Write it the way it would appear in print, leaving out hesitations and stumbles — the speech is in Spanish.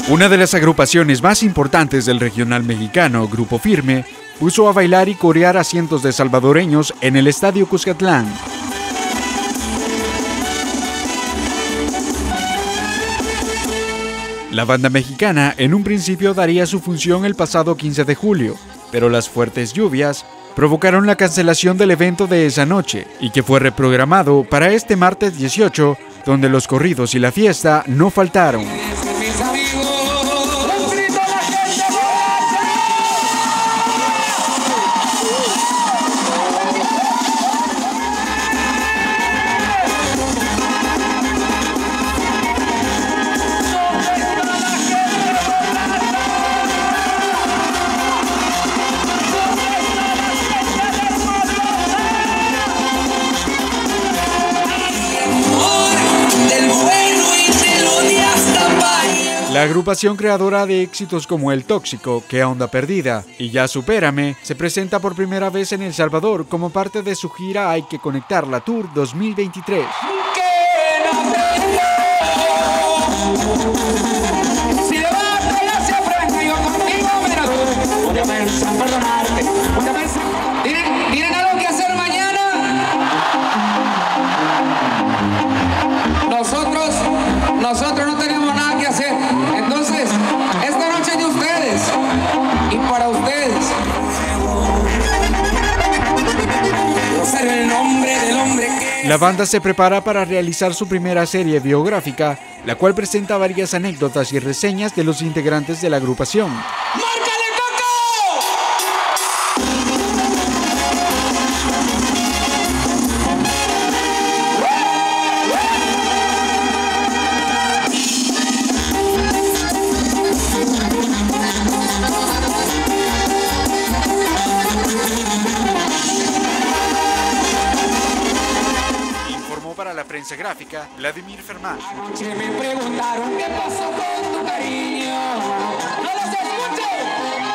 Una de las agrupaciones más importantes del regional mexicano, Grupo Firme, puso a bailar y corear a cientos de salvadoreños en el Estadio Cuscatlán. La banda mexicana en un principio daría su función el pasado 15 de julio, pero las fuertes lluvias provocaron la cancelación del evento de esa noche y que fue reprogramado para este martes 18, donde los corridos y la fiesta no faltaron. La agrupación creadora de éxitos como El Tóxico, Qué Onda Perdida y Ya Supérame se presenta por primera vez en El Salvador como parte de su gira Hay que Conectarla Tour 2023. ¿Tienen algo que hacer mañana? Nosotros no tenemos nada que hacer. Entonces, esta noche es de ustedes y para ustedes. La banda se prepara para realizar su primera serie biográfica, la cual presenta varias anécdotas y reseñas de los integrantes de la agrupación. Para la prensa gráfica, Vladimir Fermán. Anoche me preguntaron qué pasó con tu cariño. ¡No los escuché!